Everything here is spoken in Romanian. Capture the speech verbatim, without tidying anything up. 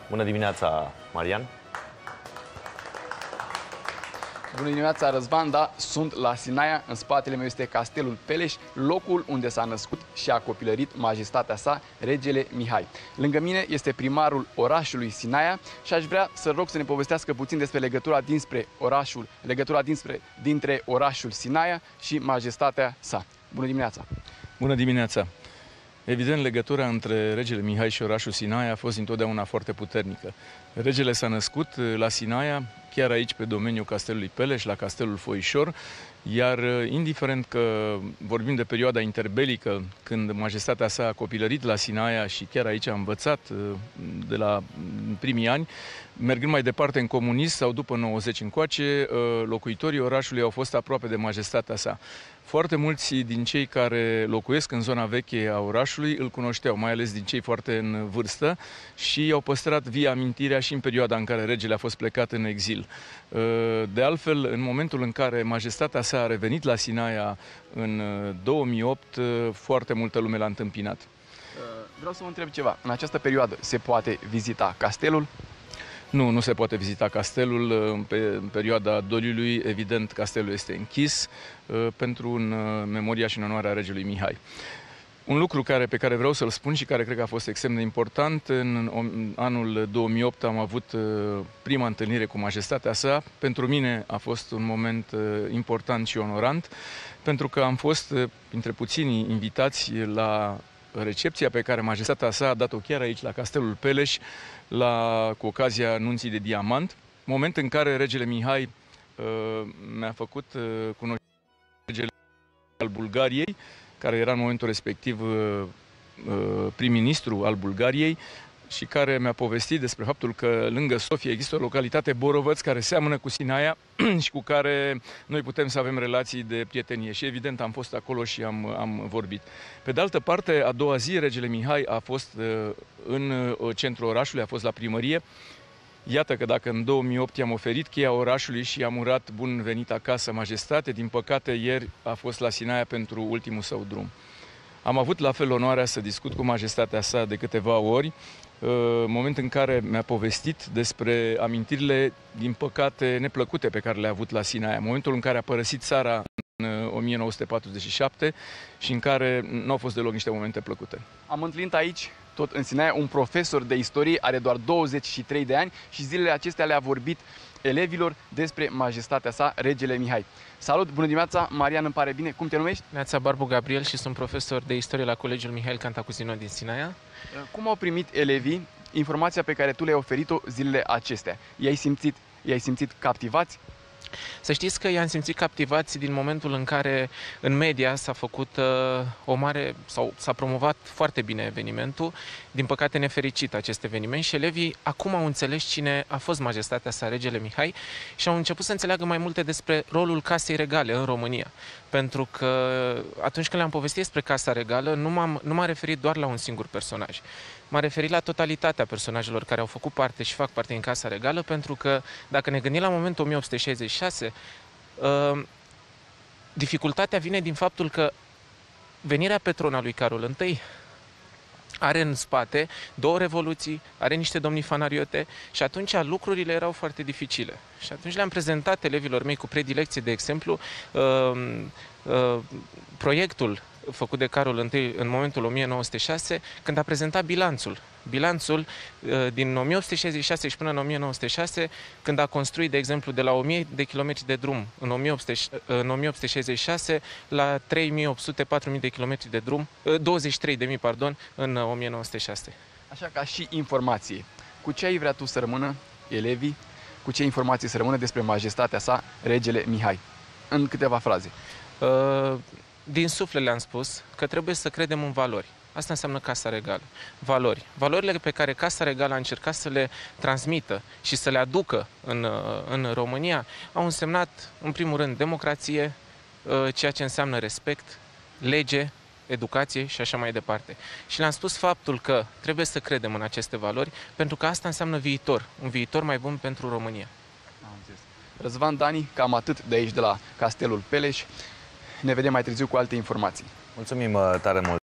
Bună dimineața, Marian! Bună dimineața, Răzvan, da, sunt la Sinaia, în spatele meu este Castelul Peleș, locul unde s-a născut și a copilărit majestatea sa, regele Mihai. Lângă mine este primarul orașului Sinaia și aș vrea să rog să ne povestească puțin despre legătura dinspre orașul, legătura dinspre, dintre orașul Sinaia și majestatea sa. Bună dimineața! Bună dimineața! Evident, legătura între regele Mihai și orașul Sinaia a fost întotdeauna foarte puternică. Regele s-a născut la Sinaia, chiar aici pe domeniul Castelului Peleș, la Castelul Foișor, iar indiferent că vorbim de perioada interbelică, când majestatea sa a copilărit la Sinaia și chiar aici a învățat de la primii ani, mergând mai departe în comunism sau după nouăzeci încoace, locuitorii orașului au fost aproape de majestatea sa. Foarte mulți din cei care locuiesc în zona veche a orașului îl cunoșteau, mai ales din cei foarte în vârstă, și au păstrat vii amintirea și în perioada în care regele a fost plecat în exil. De altfel, în momentul în care majestatea sa a revenit la Sinaia în două mii opt, foarte multă lume l-a întâmpinat. Vreau să vă întreb ceva. În această perioadă se poate vizita castelul? Nu, nu se poate vizita castelul. În perioada doliului, evident, castelul este închis pentru în memoria și în onoarea regelui Mihai. Un lucru care, pe care vreau să-l spun și care cred că a fost extrem de important, în anul două mii opt am avut prima întâlnire cu majestatea sa. Pentru mine a fost un moment important și onorant, pentru că am fost printre puținii invitați la recepția pe care majestatea sa a dat-o chiar aici, la Castelul Peleș, la, cu ocazia nunții de diamant, moment în care regele Mihai uh, mi-a făcut uh, cunoștință regele al Bulgariei, care era în momentul respectiv uh, uh, prim-ministru al Bulgariei, și care mi-a povestit despre faptul că lângă Sofia există o localitate, Borovăț, care seamănă cu Sinaia și cu care noi putem să avem relații de prietenie. Și evident am fost acolo și am, am vorbit. Pe de altă parte, a doua zi, regele Mihai a fost în centrul orașului, a fost la primărie. Iată că dacă în două mii opt i-am oferit cheia orașului și i-am urat bun venit acasă, majestate, din păcate ieri a fost la Sinaia pentru ultimul său drum. Am avut la fel onoarea să discut cu majestatea sa de câteva ori, moment în care mi-a povestit despre amintirile, din păcate, neplăcute pe care le-a avut la Sinaia. Momentul în care a părăsit țara în o mie nouă sute patruzeci și șapte și în care nu au fost deloc niște momente plăcute. Am întâlnit aici, tot în Sinaia, un profesor de istorie, are doar douăzeci și trei de ani și zilele acestea le-a vorbit elevilor despre majestatea sa, regele Mihai. Salut, bună dimineața, Marian, îmi pare bine. Cum te numești? Neața Barbu Gabriel și sunt profesor de istorie la Colegiul Mihail Cantacuzino din Sinaia. Cum au primit elevii informația pe care tu le-ai oferit-o zilele acestea? I-ai simțit, i-ai simțit captivați? Să știți că i-am simțit captivați din momentul în care în media s-a făcut uh, o mare, sau s-a promovat foarte bine evenimentul, din păcate nefericit acest eveniment, și elevii acum au înțeles cine a fost majestatea sa, regele Mihai, și au început să înțeleagă mai multe despre rolul casei regale în România. Pentru că atunci când le-am povestit despre Casa Regală, nu m-am, nu m-am referit doar la un singur personaj. M-am referit la totalitatea personajelor care au făcut parte și fac parte din Casa Regală, pentru că, dacă ne gândim la momentul o mie opt sute șaizeci și șase, uh, dificultatea vine din faptul că venirea pe tron a lui Carol I are în spate două revoluții, are niște domnii fanariote și atunci lucrurile erau foarte dificile. Și atunci le-am prezentat elevilor mei cu predilecție, de exemplu, uh, uh, proiectul făcut de Carol I în momentul o mie nouă sute șase, când a prezentat bilanțul. Bilanțul uh, din o mie opt sute șaizeci și șase și până în o mie nouă sute șase, când a construit, de exemplu, de la o mie de kilometri de drum în o mie opt sute, în o mie opt sute șaizeci și șase la trei mii opt sute - patru mii de kilometri de drum, uh, douăzeci și trei de mii, pardon, în o mie nouă sute șase. Așa, ca și informație, cu ce ai vrea tu să rămână elevii, cu ce informații să rămână despre majestatea sa, regele Mihai? În câteva fraze. Uh, din suflet le-am spus că trebuie să credem în valori. Asta înseamnă Casa Regală. Valori. Valorile pe care Casa Regală a încercat să le transmită și să le aducă în, în România au însemnat, în primul rând, democrație, ceea ce înseamnă respect, lege, educație și așa mai departe. Și le-am spus faptul că trebuie să credem în aceste valori, pentru că asta înseamnă viitor, un viitor mai bun pentru România. Am înțeles. Răzvan, Dani, cam atât de aici, de la Castelul Peleș. Ne vedem mai târziu cu alte informații. Mulțumim tare mult!